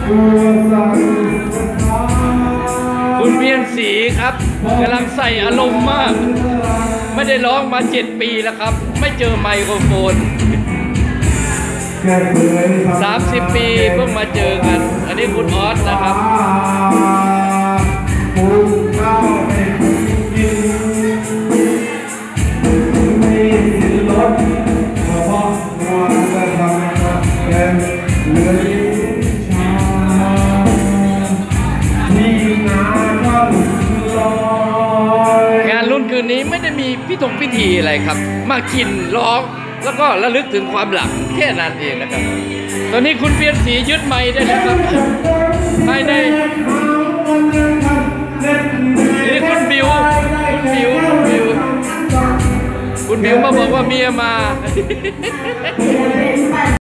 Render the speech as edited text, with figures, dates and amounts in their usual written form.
คุณเพียรศรีครับกำลังใส่อารมณ์มากไม่ได้ร้องมา7 ปีแล้วครับไม่เจอไมโครโฟน30 ปีเพิ่งมาเจอกันอันนี้คุณออสนะครับงานรุ่นคืนนี้ไม่ได้มีพิธีอะไรครับมากินร้องแล้วก็ระลึกถึงความหลังแค่นั้นเองนะครับตอนนี้คุณเพียรศรียึดไมค์ได้แล้วครับภายในนี่คุณบิวมาบอกว่าเมียมา